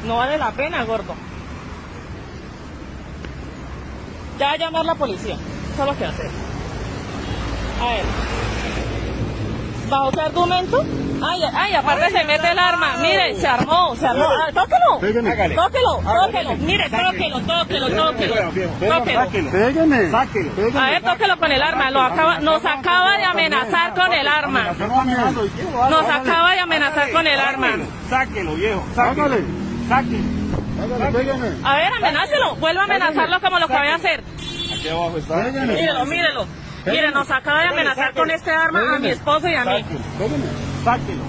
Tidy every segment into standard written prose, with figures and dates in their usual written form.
No vale la pena, gordo. Ya va a llamar la policía. Eso es lo que hace. A ver. ¿Bajo qué argumento? Ay, aparte se mete el arma. Mire, se armó. Ah, tóquelo. Mire, tóquelo. Pégame. A ver, tóquelo con el arma. Nos acaba de amenazar con el arma. Sáquelo, viejo. Sácale. Sáquelo. A ver, amenácelo. Vuelva a amenazarlo como lo que voy a hacer. Aquí abajo está. Mírelo. Mire, nos acaba de amenazar con este arma a mi esposo y a mí. Sáquelo.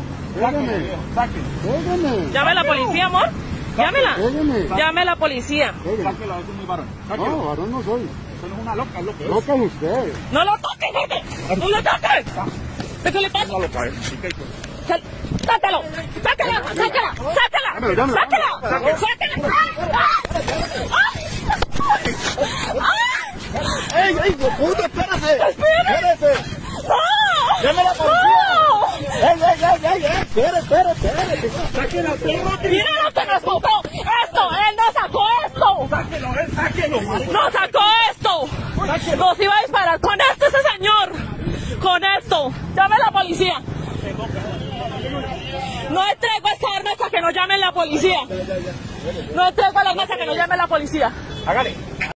Llame a la policía, amor. Llámela. Llame a la policía. Sáquelo, a veces es muy varón. No, varón no soy. Eso no es una loca, es lo que es. Loca usted. ¡No lo toques, gordo! ¡No lo toques! ¿Qué le pasa? No lo cae. ¡Sácalo! ¡Sácala! ¡Ey, puta, espérese! ¡No! ¡Llame a la policía! ¡Ey! Espérese! ¡Mira lo que nos botó! ¡Esto! ¡Él nos sacó esto! Sáquelo. ¡Nos sacó esto! ¡Nos iba a disparar con esto ese señor! ¡Con esto! ¡Llame a la policía! No entrego esta arma hasta que no llamen la policía. No entrego la arma hasta que no llamen la policía. Hágale.